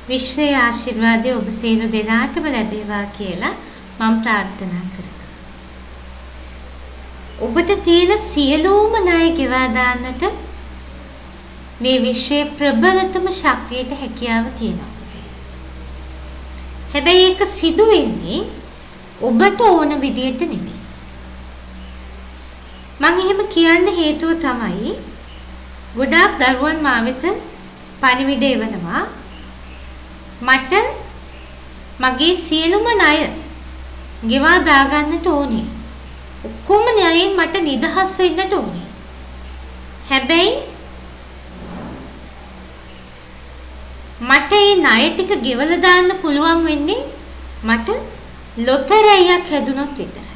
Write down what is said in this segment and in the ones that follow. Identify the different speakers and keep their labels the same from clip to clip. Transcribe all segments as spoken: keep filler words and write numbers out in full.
Speaker 1: විශ්වයේ ආශිර්වාදය ඔබ සියලු දෙනාටම ලැබේවා කියලා මම ප්‍රාර්ථනා කරනවා. ඔබට තියෙන සියලුම ණය ගෙවා දාන්නට මේ විශ්වයේ ප්‍රබලතම ශක්තියට හැකියාව තියෙනවා. හැබැයි ඒක සිදු වෙන්නේ ඔබට ඕන විදියට නෙමෙයි. මම එහෙම කියන්න හේතුව තමයි ගොඩාක් දරුවන් මා වෙත පණිවිඩ එවනවා. මට මගේ සියලුම ණය ගෙවා දාගන්නට ඕනේ. ඔක්කොම ණයෙන් මට නිදහස් වෙන්නට ඕනේ. හැබැයි මට මේ ණය ටික ගෙවලා දාන්න පුළුවන් වෙන්නේ මට ලොතරැයියක් හැදුනොත් විතරයි.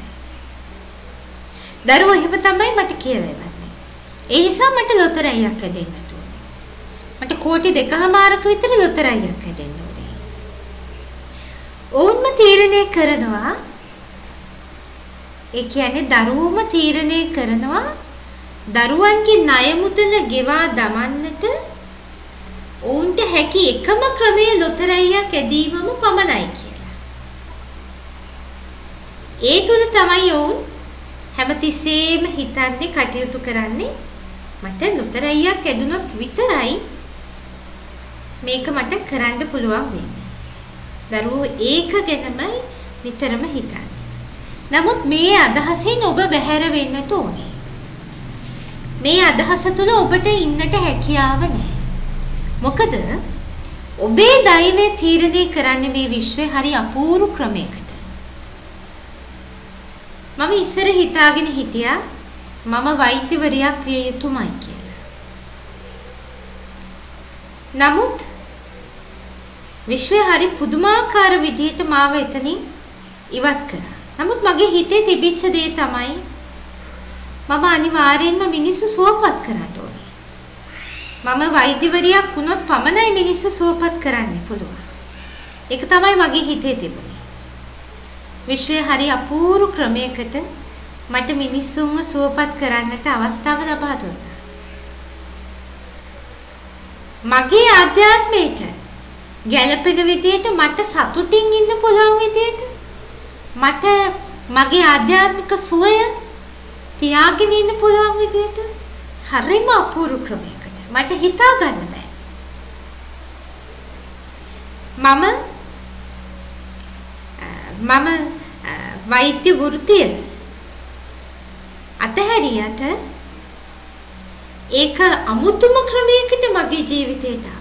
Speaker 1: දරුවෝ එහෙම තමයි මට කියලා ඉවන්නේ. ඒ නිසා මට ලොතරැයියක් හැදෙන්නට ඕනේ. මට කෝටි දෙකමාරක විතර ලොතරැයියක් හැදෙන්න ඕනේ. ඕන්ම තීරණය කරනවා. ඒ කියන්නේ දරුවෝම තීරණය කරනවා දරුවන්ගේ ණය මුදල ගෙවා දමන්නට ඔවුන්ට හැකි එකම ක්‍රමය ලොතරැයියක් ඇදීමම පමණයි කියලා. ඒ තුල තමයි ඔවුන් හැමතිස්සෙම හිතන්නේ කටයුතු කරන්නේ මට ලොතරැයියක් ඇදුනොත් විතරයි මේක මට කරන්න පුළුවන් වෙන්නේ. දරුවෝ ඒක ගැනමයි නිතරම හිතන්නේ. නමුත් මේ අදහසින් ඔබ බැහැර වෙන්නට ඕනේ. මේ අදහස තුල ඔබට ඉන්නට හැකියාව නැහැ. මොකද ඔබේ දෛවය තීරණය කරන්නේ මේ විශ්වයේ හරි අපූර්ව ක්‍රමයකට. මම ඉස්සර හිතාගෙන හිටියා මම වෛද්‍යවරියක් විය යුතුමයි කියලා. නමුත් විශ්වයේ හරි පුදුමාකාර විදිහට මාව එතනින් ඉවත් කරා. නමුත් මගේ හිතේ තිබිච්ච දේ තමයි මම අනිවාර්යෙන්ම මිනිස්සු සුවපත් කරන්න ඕනේ. මම වෛද්‍යවරියක් වුණොත් පමණයි මිනිස්සු සුවපත් කරන්න පුළුවන්. ඒක තමයි මගේ හිතේ තිබුණේ. විශ්වයේ හරි අපූර්ව ක්‍රමයකට මට මිනිස්සුන්ව සුවපත් කරන්නට අවස්ථාව ලබා දුන්නා. මගේ ආධ්‍යාත්මයට ගැළපෙන විදියට මට සතුටින් ඉන්න පුළුවන් විදියට මට මගේ ආධ්‍යාත්මික සුවය තියාගෙන ඉන්න පුළුවන් විදියට හරිම අපූර්ව ක්‍රමයකට මට හිතා ගන්න බෑ. මම මම වෛද්‍ය වෘත්තිය අතහැරියට ඒක අමුතුම ක්‍රමයකට මගේ ජීවිතේට ආවා.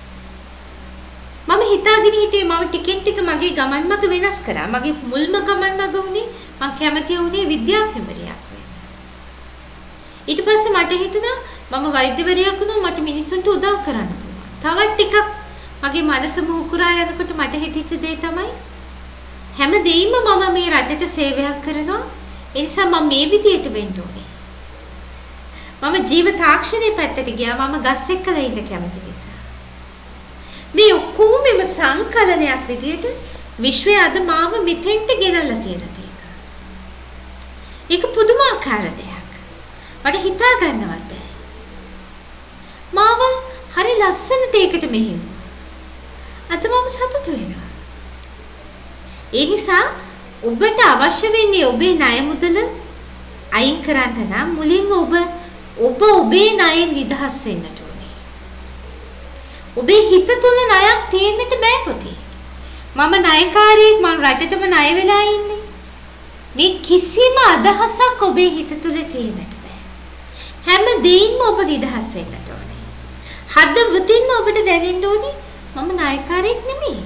Speaker 1: මම හිතාගෙන හිටියේ මම ටිකෙන් ටික මගේ ගමන් මඟ වෙනස් කරා. මගේ මුල්ම ගමන් මඟ උනේ මම කැමති වුණේ විද්‍යාඥවරියක් වෙන්න. ඊට පස්සේ මට හිතුණා මම වෛද්‍යවරියක් වුණොත් මට මිනිස්සුන්ට උදව් කරන්න පුළුවන්. තවත් ටිකක් මගේ මනස මුහුකුරා යනකොට මට හිතෙච්ච දේ තමයි හැම දෙයක්ම මම මේ රටට සේවයක් කරනවා. ඒ නිසා මම මේ විදියට වෙන්න ඕනේ. මම ජීව තාක්ෂණයේ පැත්තට ගියා. මම ගස් එක්කලා ඉන්න කැමති නිසා. මේ ඔක්කොම මෙම සංකලනයක් විදියට විශ්වය අද මාව මෙතෙන්ට ගෙනල්ලා තියෙන දෙයක්. ඒක පුදුමාකාර දෙයක්. මට හිතා ගන්නවත් බෑ. මාව හරි ලස්සන දෙයකට මෙහෙයුවා. අද මම සතුටු වෙනවා. ඒ නිසා ඔබට අවශ්‍ය වෙන්නේ ඔබේ ණය මුදල අයින් කරන්න නම් මුලින්ම ඔබ ඔබ ඔබේ ණයෙන් නිදහස් වෙන්නට ඕනේ. ඔබේ හිත තුල ණයක් තියෙන්නට බෑ පුතේ. මම ණයකාරියෙක් මම රටටම ණය වෙලා ඉන්නේ. මේ කිසිම අදහසක් ඔබේ හිත තුල තියෙන්නට බෑ. හැම දෙයින්ම ඔබ නිදහස් වෙන්නට ඕනේ. හදවතින්ම ඔබට දැනෙන්න ඕනේ මම ණයකාරියෙක් නෙමෙයි.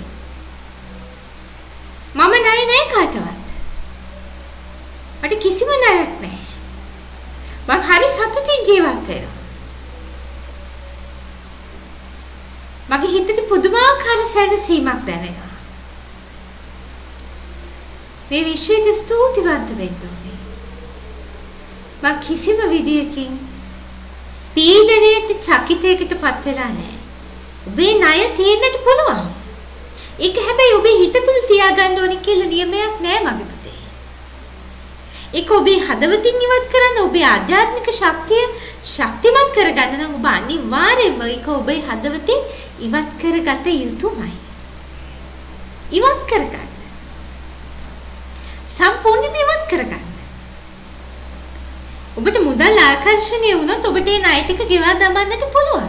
Speaker 1: මම ණය නෑ කාටවත්. මට කිසිම ණයක් නෑ. මම හරි සතුටින් ජීවත් වෙනවා. මගේ හිතේ පුදුමාකාර සැනසීමක් දැනෙනවා. මේ විශ්වයට ස්තුතිවන්ත වෙන්න ඕනේ. මම කිසිම විදියකින් පීඩනයට චකිතයකට පත් වෙලා නෑ. ඔබේ ණය තියෙන්නට පුළුවන්. ඒක හැබැයි ඔබේ හිත තුල තියාගන්න ඕනේ කියලා නියමයක් නෑ මගේ පුතේ. ඒක ඔබේ හදවතින් ඉවත් කරන්න ඔබේ ආධ්‍යාත්මික ශක්තිය ශක්තිමත් කරගන්න නම් ඔබ අනිවාර්යයෙන්ම ඒක ඔබේ හදවතින් ඉවත් කරගත යුතුමයි. ඉවත් කරගන්න. සම්පූර්ණයෙන්ම ඉවත් කරගන්න. ඔබට මුදල් ආකර්ෂණය වුණොත් ඔබට ඒ ණය ටික ගෙවා දමන්නට පුළුවන්.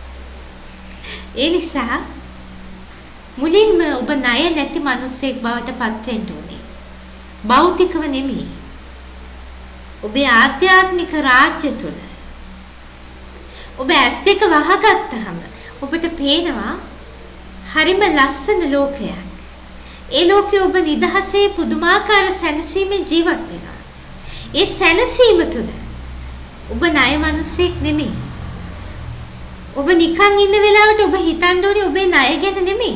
Speaker 1: ඒ නිසා මුලින්ම ඔබ ණය නැති මිනිසෙක් බවට පත් වෙන්න ඕනේ. භෞතිකව නෙමෙයි. ඔබේ ආධ්‍යාත්මික රාජ්‍ය තුල ඔබ ඇස් දෙක වහගත්තාම ඔබට පේනවා හරිම ලස්සන ලෝකයක්. ඒ ලෝකේ ඔබ නිදහසේ පුදුමාකාර සැනසීමෙන් ජීවත් වෙනවා. ඒ සැනසීම තුල ඔබ ණය මිනිසෙක් නෙමෙයි. ඔබ නිකන් ඉන්න වෙලාවට ඔබ හිතන්න ඕනේ ඔබේ ණය ගැන නෙමෙයි.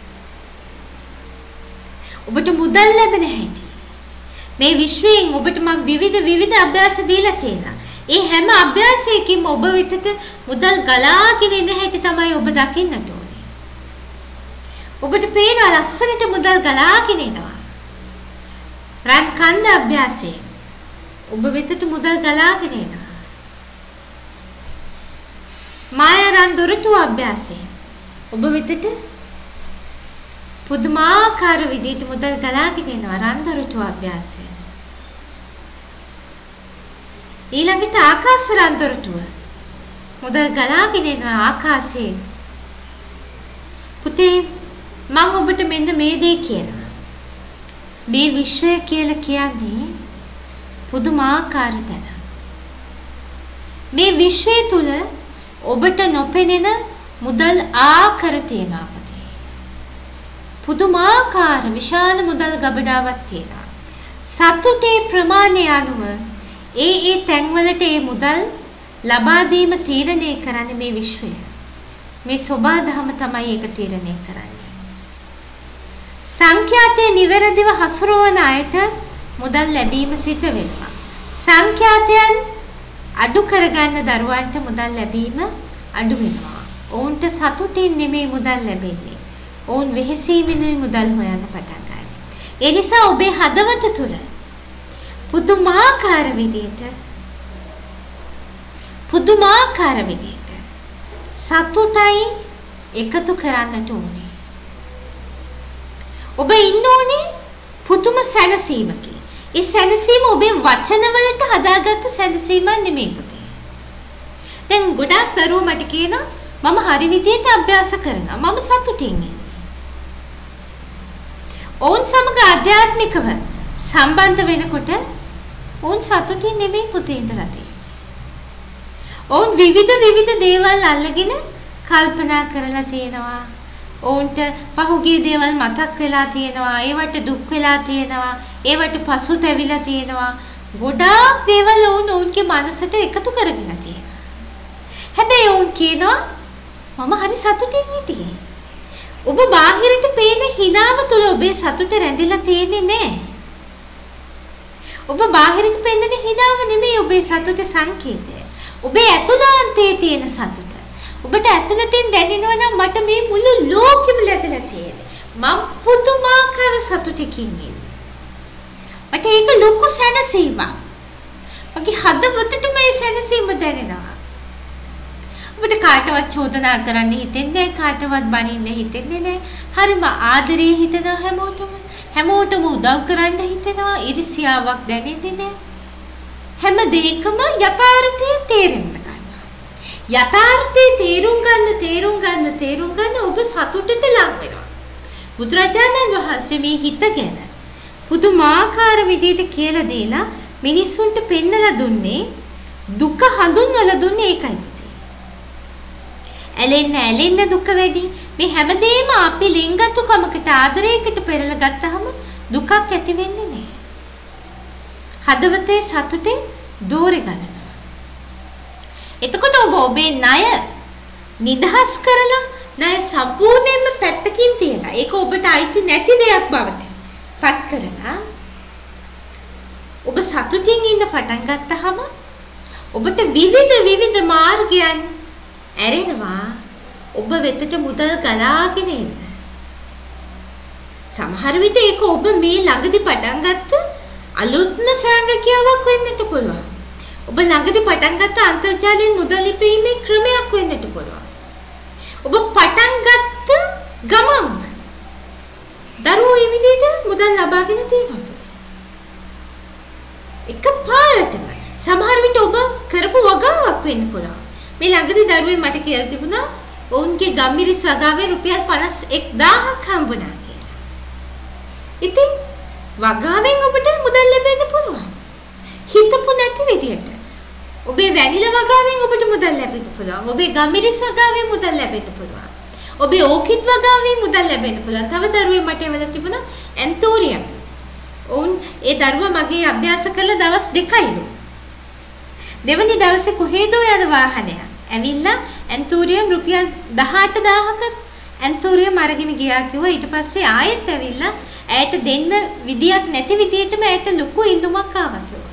Speaker 1: ඔබට මුදල් ලැබෙන හැටි. මේ විශ්වයෙන් ඔබට මම විවිධ විවිධ අභ්‍යාස දීලා තියෙනවා. ඒ හැම අභ්‍යාසයකින්ම ඔබ වෙතට මුදල් ගලාගෙන එන හැටි තමයි ඔබ දකින්නට ඕනේ. ඔබට පේන ලස්සනට මුදල් ගලාගෙන එනවා. රන් කන්ද අභ්‍යාසය. ඔබ වෙතට මුදල් ගලාගෙන එනවා. මායා රන් දොරටු අභ්‍යාසය. ඔබ වෙතට පුදුමාකාර විදිහට මුදල් ගලාගෙන එනවා රන් දොරටු අභ්‍යාසය. ඊළඟට ආකාශ රන් දොරටුව. මුදල් ගලාගෙන එනවා ආකාශයේ. පුතේ මම ඔබට මෙන්න මේ දේ කියනවා. මේ විශ්වය කියලා කියන්නේ පුදුමාකාර තැනක්. මේ විශ්වය තුල ඔබට නොපෙනෙන මුදල් ආකර තියෙනවා පුතේ. පුදුමාකාර විශාල මුදල් ගබඩාවක් තියෙනවා. සතුටේ ප්‍රමාණය අනුව ඒ ඒ තැන්වලට ඒ මුදල් ලබා දීම තීරණය කරන්නේ මේ විශ්වය. මේ සෝබාධම තමයි ඒක තීරණය කරන්නේ. සංඛ්‍යාතයේ නිවැරදිව හසුරවන අයට මුදල් ලැබීම සිද්ධ වෙනවා. සංඛ්‍යාතයන් අඩු කරගන්න දරුවන්ට මුදල් ලැබීම අඩු වෙනවා. ඔවුන්ට සතුටින් නෙමෙයි මුදල් ලැබෙන්නේ. ඔවුන් වෙහෙසීමෙනුයි මුදල් හොයන්න පටන් ගන්නවා. ඒ නිසා ඔබේ හදවත තුල පුදුමාකාර විදියට පුදුමාකාර විදියට සතුටයි එකතු කරන්නට ඕනේ. ඔබ ඉන්න ඕනේ පුදුම සැනසීමකින්. ඒ සැනසීම ඔබේ වචන වලට හදාගත්ත සැනසීමක් නෙමෙයි පුතේ. දැන් ගොඩාක් දරුවෝ මට කියනවා මම හරි විදියට අභ්‍යාස කරනවා. මම සතුටින් ඉන්නේ. ඔවුන් සමග ආධ්‍යාත්මිකව සම්බන්ධ වෙනකොට ඔවුන් සතුටින් නෙමෙයි පුතේ ඉඳලා තියෙන්නේ. ඔවුන් විවිධ විවිධ දේවල් අල්ලගෙන කල්පනා කරලා තියෙනවා. ඔවුන්ට පහුගිය දේවල් මතක් වෙලා තියෙනවා. ඒවට දුක් වෙලා තියෙනවා. ඒවට පසුතැවිලා තියෙනවා. ගොඩාක් දේවල් ඔවුන් ඔවුන්ගේ මනසට එකතු කරගෙන තියෙනවා. හැබැයි ඔවුන් කියනවා මම හරි සතුටින් හිටියේ. ඔබ බාහිරට පේන හිනාව තුල ඔබේ සතුට රැඳිලා තියෙන්නේ නැහැ. ඔබ බාහිරට පෙන්නන හිනාව නෙමෙයි ඔබේ සතුට සංකේතය. ඔබේ ඇතුළාන්තයේ තියෙන සතුට. ඔබට ඇතුළතින් දැනෙනවා නම් මට මේ මුළු ලෝකෙම ලැබිලා තියෙන්නේ. මම පුදුමාකාර සතුටකින් ඉන්නේ. මට ඒක ලොකු සැනසීමක්. මගේ හදවතට මේ සැනසීම දැනෙනවා. ඔබට කාටවත් චෝදනා කරන්න හිතෙන්නේ නැහැ, කාටවත් බනින්න හිතෙන්නේ නැහැ. හරිම ආදරේ හිතෙනවා හැමෝටම. හැමෝටම උදව් කරන්න හිතෙනවා. ඉරිසියාවක් දැනෙන්නේ නැහැ. හැම දෙයකම යථාර්ථය තේරෙන්න ගන්නවා. යථාර්ථය තේරුම් ගන්න, තේරුම් ගන්න, තේරුම් ගන්න ඔබ සතුටට ලං වෙනවා. බුදුරජාණන් වහන්සේ මේ හිත ගැන පුදුමාකාර විදිහට කියලා දීලා මිනිස්සුන්ට පෙන්නලා දුන්නේ දුක හඳුන්වලා දුන්නේ ඒකයි. ඇලෙන්න ඇලෙන්න දුක වැඩි. මේ හැමදේම අපි ලිංගතුකමකට ආදරයකට පෙරලා ගත්තාම දුකක් ඇති වෙන්නේ නැහැ. හදවතේ සතුටේ දෝරේ ගලනවා. එතකොට ඔබ ඔබේ ණය නිදහස් කරලා ණය සම්පූර්ණයෙන්ම පැත්තකින් තියලා ඒක ඔබට අයිති නැති දෙයක් බවට පත් කරලා ඔබ සතුටින් ඉන්න පටන් ගත්තාම ඔබට විවිධ විවිධ මාර්ගයන් ඇරෙනවා ඔබ වෙතට මුදල් ගලාගෙන එන්න. සමහර විට ඒක ඔබ මේ ළඟදී පටන් ගත්ත අලුත්ම සෑම රැකියාවක් වෙන්නට පුළුවන්. ඔබ ළඟදී පටන් ගත්ත අන්තර්ජාලයෙන් මුදල් ලිපීමේ ක්‍රමයක් වෙන්නට පුළුවන්. ඔබ පටන් ගත්ත ගමන් දරුවෝ මේ විදිහට මුදල් ලබාගෙන තියෙනවා. එකපාරටම සමහර විට ඔබ කරපු වගාවක් වෙන්න පුළුවන්. මේ ළඟදී දරුවෙක් මට කියලා තිබුණා ඔවුන්ගේ ගම්මිරිස් වගාවේ රුපියල් පනස් එක් දාහක් හම්බුණා කියලා. ඉතින් වගාවෙන් ඔබට මුදල් ලැබෙන්න පුළුවන්. හිතපු නැති විදියට. ඔබේ වැනිලා වගාවෙන් ඔබට මුදල් ලැබෙන්න පුළුවන්. ඔබේ ගම්මිරිස් වගාවෙන් මුදල් ලැබෙන්න පුළුවන්. ඔබේ ඕකිඩ් වගාවෙන් මුදල් ලැබෙන්න පුළුවන්. තව දරුවෙක් මට එවලා තිබුණා ඇන්තෝරියම්. ඔවුන් ඒ දරුවා මගේ අභ්‍යාස කළ දවස් දෙකයිලු. දෙවනි දවසේ කොහෙදෝ යන වාහනයක් ඇවිල්ලා ඇන්තෝරියම් රුපියල් දහඅට දාහක ඇන්තෝරියම් අරගෙන ගියා කිව්වා. ඊට පස්සේ ආයෙත් ඇවිල්ලා ඇයට දෙන්න විදියක් නැති විදියටම ඇයට ලොකු ඉල්ලුමක් ආවා කිව්වා.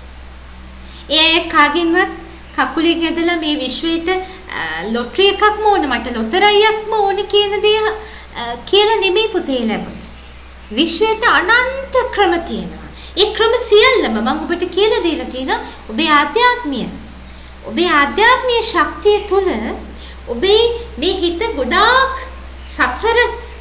Speaker 1: ඒ කාගෙන්වත් කකුලෙන් ඇදලා මේ විශ්වයට ලොටරි එකක්ම ඕන මට ලොතරැයියක්ම ඕන කියන දේ කියලා නෙමෙයි පුතේ ලැබුණේ. විශ්වයට අනන්ත ක්‍රම තියෙනවා. ඒ ක්‍රම සියල්ලම මම ඔබට කියලා දීලා තියෙනවා. ඔබේ ආධ්‍යාත්මීය ඔබේ ආධ්‍යාත්මීය ශක්තිය තුළ ඔබේ මේ හිත ගොඩාක් සසර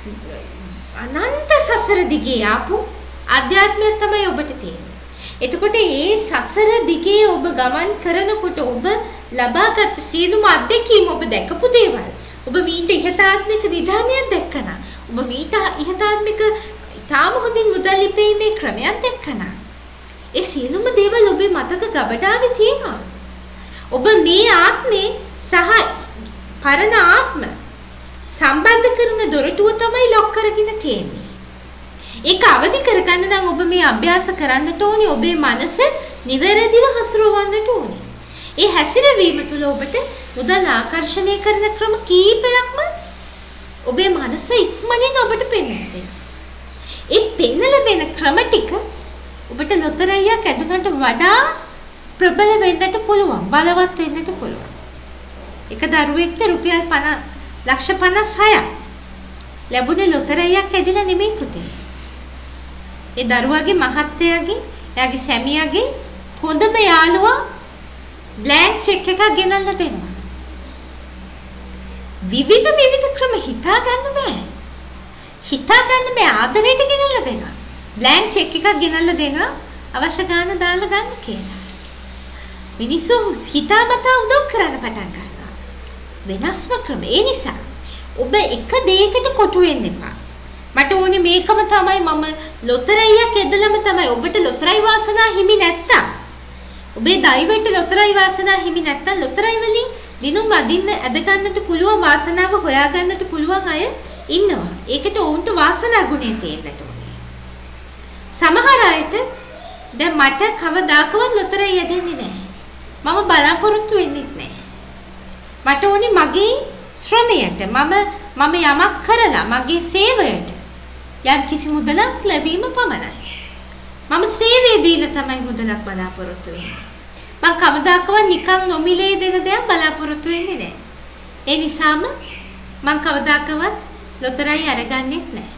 Speaker 1: අනන්ත සසර දිගේ ආපු ආධ්‍යාත්මය තමයි ඔබට තියෙන්නේ. එතකොට මේ සසර දිගේ ඔබ ගමන් කරනකොට ඔබ ලබාගත් සියලුම අත්දැකීම් ඔබ දැකපු දේවල් ඔබ මීට ඉහතාත්මික නිධානයක් දැක්කනා. ඔබ මීට ඉහතාත්මික තාම හොඳින් මුදල් ලිපීමේ ක්‍රමයක් දැක්කනා. ඒ සියලුම දේවල් ඔබේ මතක ගබඩාවේ තියෙනවා. ඔබ මේ ආත්මේ සහ පරණ ආත්ම සම්බන්ධ කරන දොරටුව තමයි ලොක් කරගෙන තියෙන්නේ. ඒක අවදි කරගන්න නම් ඔබ මේ අභ්‍යාස කරන්නට ඕනේ. ඔබේ මනස නිවැරදිව හසුරවන්නට ඕනේ. ඒ හැසිරවීම තුළ ඔබට මුදල් ආකර්ෂණය කරන ක්‍රම කීපයක්ම ඔබේ මනස ඉක්මනින් ඔබට පෙන්වන්න දෙනවා. ඒ පෙන්වලා දෙන ක්‍රම ටික ඔබට ලොතරැයියක් ඇදුනට වඩා ප්‍රබල වෙන්නට පුළුවන්, බලවත් වෙන්නට පුළුවන්. එක දරුවෙක්ට රුපියල් ලක්ෂ පනස් හයක් ලැබුණේ ලොතරැයියක් ඇදිලා නෙමෙයි පුතේ. ඒ දරුවාගේ මහත්තයාගේ, එයාගේ සැමියාගේ හොඳම යාළුවා බ්ලැන්ක් චෙක් එකක් ගෙනල්ලා දෙනවා. විවිධ විවිධ ක්‍රම හිතා ගන්න බෑ. හිතා ගන්න බෑ ආදරයට ගෙනල්ලා දෙනවා. බ්ලැන්ක් චෙක් එකක් ගෙනල්ලා දෙනවා අවශ්‍ය ගාන දාලා ගන්න කියලා. මිනිස්සු හිතාමතා උදව් කරන්න පටන් ගන්නවා. වෙනස්ම ක්‍රම. ඒ නිසා ඔබ එක දෙයකට කොටු වෙන්න එපා. මට ඕනේ මේකම තමයි මම ලොතරැයියක් ඇදලම තමයි ඔබට ලොතරැයි වාසනා හිමි නැත්තම් ඔබේ දෛවයට ලොතරැයි වාසනා හිමි නැත්තම් ලොතරැයි වලින් දිනුම් අදින්න ඇද ගන්නට පුළුවන් වාසනාව හොයා ගන්නට පුළුවන් අය ඉන්නවා. ඒකට ඔවුන්ට වාසනා ගුණය තියෙන්නට ඕනේ. සමහර අයට දැන් මට කවදාකවත් ලොතරැයි ඇදෙන්නේ නැහැ. මම බලාපොරොත්තු වෙන්නේ නැහැ. මට ඕනේ මගේ ශ්‍රමයට මම මම යමක් කරලා මගේ සේවයට යම් කිසි මුදලක් ලැබීම පමණයි. මම සේවය දීලා තමයි මුදලක් බලාපොරොත්තු වෙන්නේ. මම කවදාකවත් නිකන් නොමිලේ දෙන දෙයක් බලාපොරොත්තු වෙන්නේ නැහැ. ඒ නිසාම මම කවදාකවත් ලොතරැයි අරගන්නෙත් නැහැ.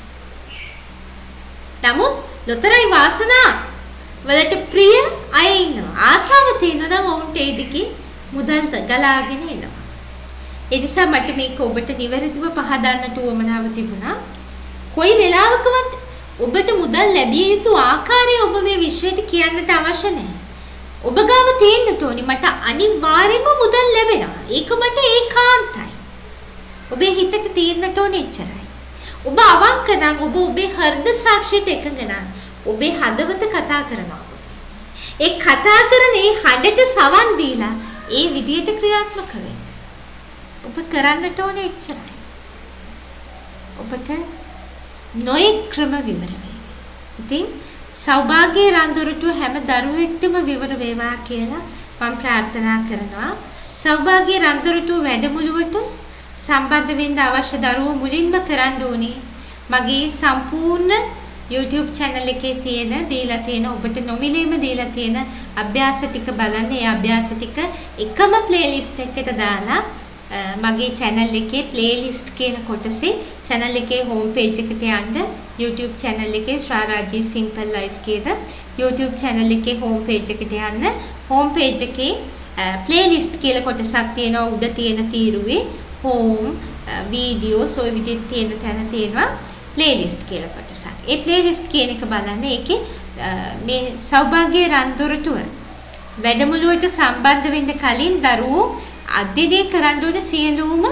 Speaker 1: නමුත් ලොතරැයි වාසනා වලට ප්‍රිය අය ඉන්නවා. ආසාව තියෙනවා නම් ඔවුන්ට ඒ දිගේ මුදල් ගලාගෙන එනවා. ඒ නිසා මට මේක ඔබට නිවැරදිව පහදන්නට උවමනාව තිබුණා. කොයි වෙලාවකවත් ඔබට මුදල් ලැබිය යුතු ආකාරය ඔබ මේ විශ්වයට කියන්නට අවශ්‍ය නැහැ. ඔබ ගාව තියෙන්න ඕනි මට අනිවාර්යයෙන්ම මුදල් ලැබෙනවා. ඒක මට ඒකාන්තයි. ඔබේ හිතට තියෙන්නට ඕනේ එච්චරයි. ඔබ අවංක නම් ඔබ ඔබේ හෘද සාක්ෂියට එකඟ නම් ඔබේ හදවත කතා කරනවා. ඒ කතා කරන ඒ හඬට සවන් දීලා ඒ විදියට ක්‍රියාත්මක වෙන්න. ඔබ කරන්නට ඕනේ එච්චරයි. ඔබට නොයෙක් ක්‍රම විවර වේ. ඉතින් සෞභාග්‍ය රන්දොරටුව හැම දරුවෙක්ටම විවර වේවා කියලා මම ප්‍රාර්ථනා කරනවා. සෞභාග්‍ය රන්දොරටුව වැඩමුළුවට සම්බන්ධ වෙන්න අවශ්‍ය දරුවෝ මුලින්ම කරන්න ඕනේ මගේ සම්පූර්ණ YouTube channel එකේ තියෙන දීලා තියෙන ඔබට නොමිලේම දීලා තියෙන අභ්‍යාස ටික බලන්න. ඒ අභ්‍යාස ටික එකම playlist එකකට දාලා මගේ channel එකේ playlist කියන කොටසේ channel එකේ home page එකට යන්න YouTube channel එකේ ශ්‍රාරාජී simple life කියන YouTube channel එකේ home page එකට යන්න home page එකේ playlist කියලා කොටසක් තියෙනවා උඩ තියෙන තීරුවේ home videos ඔය විදිහට තියෙන තැන තියෙනවා playlist කියලා කොටසක්. ඒ playlist කියන එක බලන්න ඒකේ මේ සෞභාග්‍ය රන්දොරටුව වැඩමුළුවට සම්බන්ධ වෙන්න කලින් දරුවෝ අධ්‍යයනය කරන්න ඕන සියලුම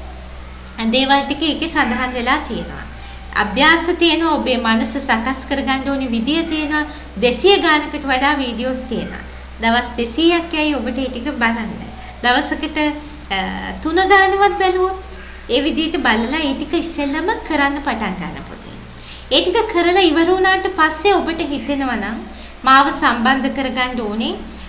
Speaker 1: දේවල් ටික ඒකේ සඳහන් වෙලා තියෙනවා. අභ්‍යාස තියෙනවා ඔබේ මනස සකස් කරගන්න ඕනි විදිය තියෙනවා දෙසිය ගානකට වඩා වීඩියෝස් තියෙනවා. දවස් දෙසීයක් යයි ඔබට ඒ ටික බලන්න. දවසකට තුන ගානවත් බැලුවොත් ඒ විදිහට බලලා ඒ ටික ඉස්සෙල්ලම කරන්න පටන් ගන්න පොතේ. ඒ ටික කරලා ඉවර වුණාට පස්සේ ඔබට හිතෙනවා නම් මාව සම්බන්ධ කරගන්න ඕනේ.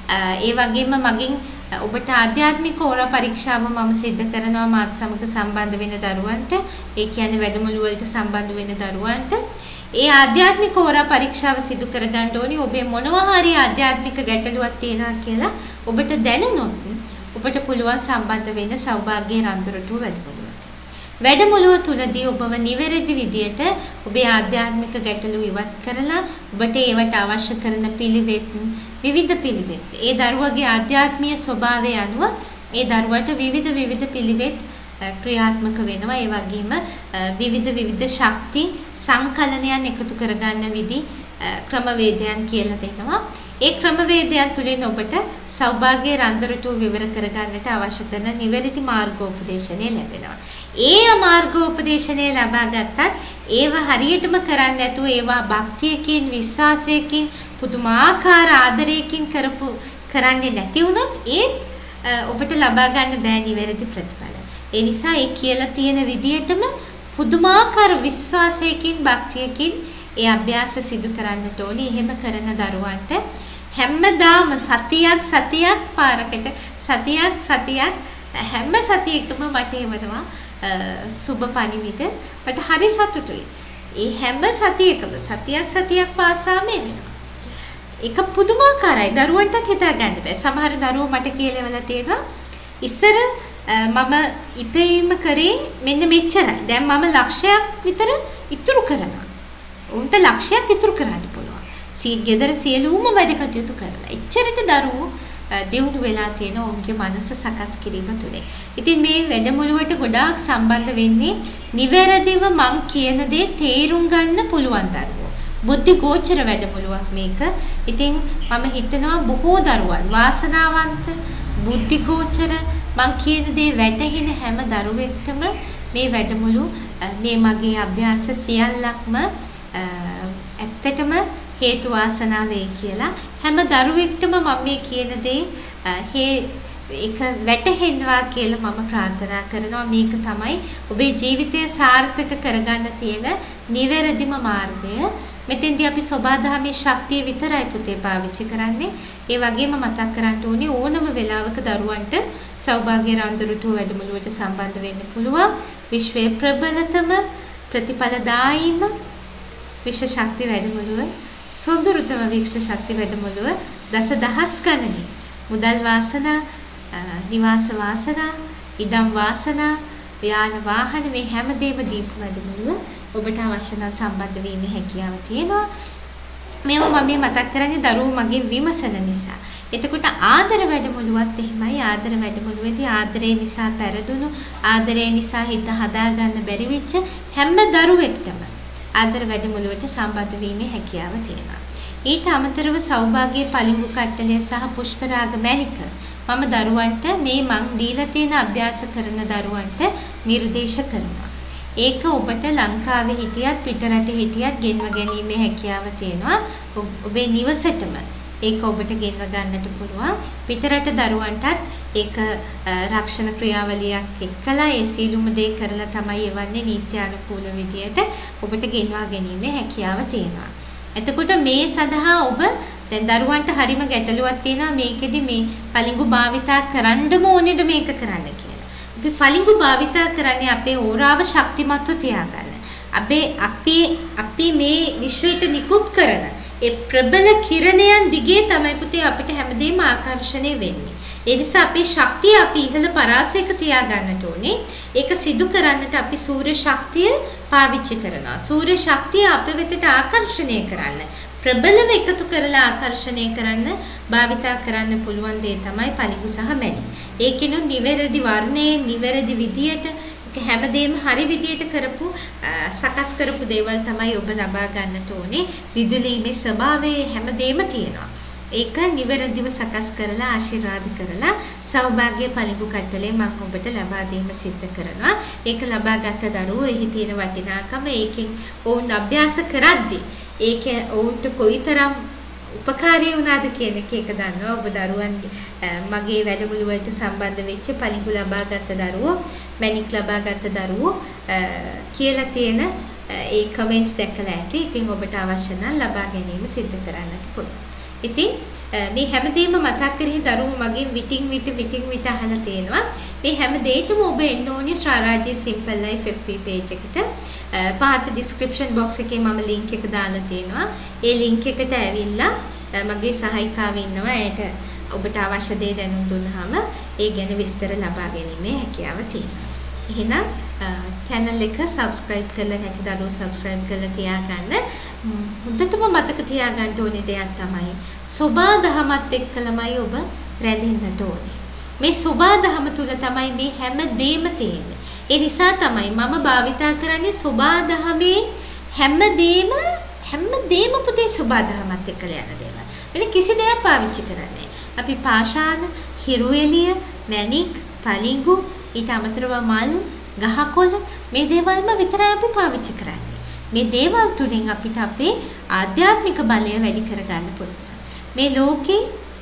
Speaker 1: ඒ වගේම මගෙන් ඔබට ආධ්‍යාත්මික ඕරා පරීක්ෂාව මම සිදු කරනවා මාත් සමග සම්බන්ධ වෙන දරුවන්ට. ඒ කියන්නේ වැඩමුළු වලට සම්බන්ධ වෙන දරුවන්ට. ඒ ආධ්‍යාත්මික ඕරා පරීක්ෂාව සිදු කරගන්න ඕනේ. ඔබේ මොනවා හරි ආධ්‍යාත්මික ගැටලුවක් තියෙනවා කියලා ඔබට දැනුනොත් ඔබට පුළුවන් සම්බන්ධ වෙන්න සෞභාග්‍ය රන්දොරටුව වැඩමුළුවට. වැඩමුළුව තුලදී ඔබව නිවැරදි විදියට ඔබේ ආධ්‍යාත්මික ගැටලු ඉවත් කරලා ඔබට ඒවට අවශ්‍ය කරන පිළිවෙත් විවිධ පිළිවෙත් ඒ දරුවගේ ආධ්‍යාත්මීය ස්වභාවය අනුව ඒ දරුවට විවිධ විවිධ පිළිවෙත් ක්‍රියාත්මක වෙනවා. ඒ වගේම විවිධ විවිධ ශක්ති සංකලනයන් එකතු කරගන්න විදි ක්‍රමවේදයන් කියලා දෙනවා. ඒ ක්‍රමවේදයන් තුලින් ඔබට සෞභාග්‍ය රන්දොරටුව විවර කරගන්නට අවශ්‍ය කරන නිවැරදි මාර්ගෝපදේශනය ලැබෙනවා. ඒ මාර්ගෝපදේශනය ලබා ගත්තත් ඒව හරියටම කරන්නේ නැතුව ඒවා භක්තියකින් විශ්වාසයකින් පුදුමාකාර ආදරයකින් කරපු කරන්නේ නැති වුණොත් ඒත් ඔබට ලබා ගන්න බෑ නිවැරදි ප්‍රතිඵල. ඒ නිසා ඒ කියලා තියෙන විදියටම පුදුමාකාර විශ්වාසයකින් භක්තියකින් ඒ අභ්‍යාස සිදු කරන්නට ඕනේ. එහෙම කරන දරුවන්ට හැමදාම සතියක් සතියක් පාරකට සතියක් සතියක් හැම සතියකම මට එවනවා සුබ පණිවිඩ. මට හරි සතුටුයි. ඒ හැම සතියකම සතියක් සතියක් පාසාම එනවා. ඒක පුදුමාකාරයි. දරුවන්ටත් හිතා ගන්න බෑ. සමහර දරුවෝ මට කියලාවලා තියෙනවා ඉස්සර මම ඉපෙීම කරේ මෙන්න මෙච්චරයි. දැන් මම ලක්ෂයක් විතර ඉතුරු කරනවා. උන්ට ලක්ෂයක් ඉතුරු කරන්න පුළුවන්. සී ගෙදර සියලුම වැඩ කටයුතු කරලා. එච්චරක දරුවෝ දියුණු වෙලා තියෙන ඔවුන්ගේ මනස සකස් කිරීම තුනේ. ඉතින් මේ වැඩමුළුවට ගොඩාක් සම්බන්ධ වෙන්නේ නිවැරදිව මං කියන දේ තේරුම් ගන්න පුළුවන් දරුවෝ. බුද්ධි ගෝචර වැඩමුළුවක් මේක. ඉතින් මම හිතනවා බොහෝ දරුවන් වාසනාවන්ත බුද්ධි ගෝචර මං කියන දේ වැටහෙන හැම දරුවෙක්ටම මේ වැඩමුළු මේ මගේ අභ්‍යාස සියල්ලක්ම ඇත්තටම හේතු වාසනා වෙයි කියලා හැම දරුවෙක්ටම මම මේ කියන දේ හේ ඒක වැටහෙනවා කියලා මම ප්‍රාර්ථනා කරනවා. මේක තමයි ඔබේ ජීවිතය සාර්ථක කරගන්න තියෙන නිවැරදිම මාර්ගය. මෙතෙන්දී අපි සබාධමේ ශක්තිය විතරයි පුතේ පාවිච්චි කරන්නේ. ඒ වගේම මතක් කරගන්න ඕනේ ඕනම වෙලාවක දරුවන්ට සෞභාග්‍ය රන්දොරටුව වැඩමුළුවට සම්බන්ධ වෙන්න පුළුවන්. විශ්වයේ ප්‍රබලතම ප්‍රතිඵලදායීම විශ්ව ශක්ති වැඩමුළුව සොඳුරුතම විශ්ව ශක්ති වැඩමුළුව දස දහස් ගණනින් මුදල් වාසනා නිවාස වාසනා ඉඩම් වාසනා යාන වාහන මේ හැමදේම දීපු වැඩමුළුව ඔබට අවශ්‍ය නම් සම්බන්ධ වීමේ හැකියාව තියෙනවා. මේවා මම මතක් කරන්නේ දරුවෝ මගේ විමසන නිසා. එතකොට ආදර වැඩමුළුවත් එහෙමයි. ආදර වැඩමුළුවේදී ආදරය නිසා පෙරදුණු ආදරය නිසා හිත හදාගන්න බැරි වෙච්ච හැම දරුවෙක්ටම ආදර වැඩමුළුවට සම්බන්ධ වීමේ හැකියාව තියෙනවා. ඊට අමතරව සෞභාග්‍ය පලිඟු කට්ටලය සහ පුෂ්පරාග මැණික මම දරුවන්ට මේ මං දීලා තියෙන අභ්‍යාස කරන දරුවන්ට නිර්දේශ කරනවා. ඒක ඔබට ලංකාවේ හිටියත් පිටරට හිටියත් ගෙන්ව ගැනීමේ හැකියාව තියෙනවා. ඔබේ නිවසටම ඒක ඔබට ගෙන්ව ගන්නට පුළුවන්. පිටරට දරුවන්ටත් ඒක රක්ෂණ ක්‍රියාවලියක් එක්කලා ඒ සීලුම දේ කරලා තමයි එවන්නේ නීත්‍යානුකූල විදියට ඔබට ගෙන්වා ගැනීමේ හැකියාව තියෙනවා. එතකොට මේ සඳහා ඔබ දැන් දරුවන්ට හරිම ගැටලුවක් තියෙනවා මේකෙදි මේ පලිඟු භාවිතා කරන්නම ඕනේද මේක කරන්න කියලා. අපි පලිඟු භාවිතා කරන්නේ අපේ ඕරාව ශක්තිමත්ව තියාගන්න. අපේ අපි අපි මේ විශ්වයට නිකුත් කරන ඒ ප්‍රබල කිරණයන් දිගේ තමයි පුතේ අපිට හැමදේම ආකර්ෂණය වෙන්නේ. ඒ නිසා අපේ ශක්තිය අපි ඉහළ පරාසයක තියා ගන්නට ඕනේ. ඒක සිදු කරන්නට අපි සූර්ය ශක්තිය පාවිච්චි කරනවා. සූර්ය ශක්තිය අප වෙතට ආකර්ෂණය කරන්න, ප්‍රබලව එකතු කරලා ආකර්ෂණය කරන්න භාවිතා කරන්න පුළුවන් දේ තමයි පලිඟු සහ මැණි. ඒකිනු නිවැරදි වර්ණයේ නිවැරදි විදියට හැමදේම හරි විදියට කරපු සකස් කරපු දේවල් තමයි ඔබ ලබා ගන්නට ඕනේ. දිදුලීමේ ස්වභාවය හැමදේම තියෙනවා. ඒක නිවැරදිව සකස් කරලා ආශිර්වාද කරලා සෞභාග්‍ය පලිඟු කට්ටලේ මම ඔබට ලබා දීම සිද්ධ කරනවා. ඒක ලබාගත් දරුවෝ එහි තියෙන වටිනාකම ඒකෙන් ඔවුන් අභ්‍යාස කරද්දී ඒක ඔවුන්ට කොයිතරම් උපකාරී වුණාද කියන එක ඒක දන්නවා. ඔබ දරුවන් මගේ වැඩමුළු වලට සම්බන්ධ වෙච්ච පලිඟු ලබාගත් දරුවෝ, මැණික් ලබාගත් දරුවෝ කියලා තියෙන ඒ කමෙන්ට්ස් දැකලා ඇති. ඉතින් ඔබට අවශ්‍ය නම් ලබා ගැනීම සිද්ධ කරන්නට පුළුවන්. ඉතින් මේ හැමදේම මතක් කරගෙන දරුවෝ මගෙන් විටින් විට විටින් විට අහලා තියෙනවා. මේ හැම දෙයකම ඔබ එන්න ඕනේ ශ්‍රාරාජී simple life F B page එකට. පහත description box එකේ මම link එක දාලා තියෙනවා. ඒ link එකට ඇවිල්ලා මගේ සහායිකාව ඉන්නවා. එයාට ඔබට අවශ්‍ය දේ දැනුම් දුන්නාම ඒ ගැන විස්තර ලබා ගැනීමේ හැකියාව තියෙනවා. එහෙනම් channel එක subscribe කරලා නැති දරුවෝ subscribe කරලා තියාගන්න. හොඳටම මතක තියාගන්න ඕනේ දෙයක් තමයි සෝබා දහමත් එක්කලමයි ඔබ රැඳෙන්නට ඕනේ. මේ සෝබා දහම තුල තමයි මේ හැම දෙයක්ම තියෙන්නේ. ඒ නිසා තමයි මම භාවිතා කරන්නේ සෝබා දහමේ හැම දෙයක්ම හැම දෙයක්ම පුතේ සෝබා දහමත් එක්කලා යන දේවල්. වෙන කිසි දෙයක් පාවිච්චි කරන්නේ. අපි පාෂාණ, හිරු එළිය, මැණික්, පලිඟු, ඊට අමතරව මල්, ගහකොළ මේ දේවල්ම විතරයි අපි පාවිච්චි කරන්නේ. මේ දේවල් තුලින් අපිට අපේ ආධ්‍යාත්මික බලය වැඩි කරගන්න පුළුවන්. මේ ලෝකේ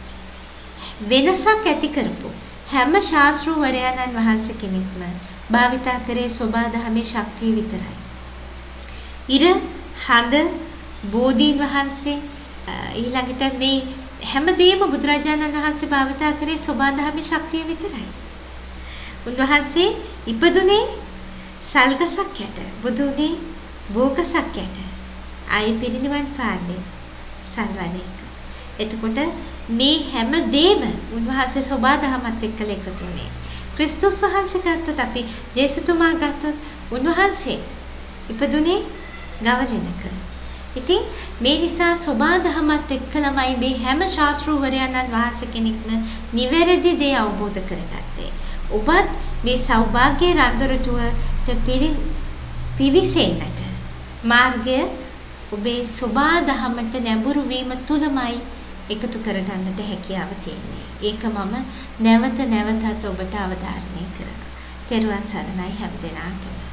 Speaker 1: වෙනසක් ඇති කරපු හැම ශාස්ත්‍රවරයන්න් වහන්සේ කෙනෙක්ම භාවිතා කරේ සෝබා දහමේ ශක්තිය විතරයි. ඉර, හඳ, බෝධීන් වහන්සේ ඊළඟට මේ හැමදේම බුදුරජාණන් වහන්සේ භාවිතා කරේ සෝබා දහමේ ශක්තිය විතරයි. උන්වහන්සේ ඉපදුනේ සල්ගසක් යට, බුදුනේ බෝගසක් යට, ආයි පිරිනිවන් පාන්නේ සල්වනේක. එතකොට මේ හැම දෙම උන්වහන්සේ සෝබා දහමත් එක්කලා එකතු වුණේ. ක්‍රිස්තුස් වහන්සේ ගත්තොත් අපි ජේසුතුමා ගත්තොත් උන්වහන්සේ ඉපදුනේ ගවලෙනක. ඉතින් මේ නිසා සෝබා දහමත් එක්කලමයි මේ හැම ශාස්ත්‍රවරයන්න් වහන්සේ කෙනෙක්ම නිවැරදි දේ අවබෝධ කරගත්තේ. ඔබත් මේ සෞභාග්‍ය රන්දරටුවට පිවිසෙන්නට මාර්ගය ඔබේ සෝබා දහමට නැඹුරු වීම තුලමයි එකතු කරගන්නට හැකියාව තියෙන්නේ. ඒක මම නැවත නැවතත් ඔබට අවධාරණය කරනවා. තෙරුවන් සරණයි හැම දිනාටම.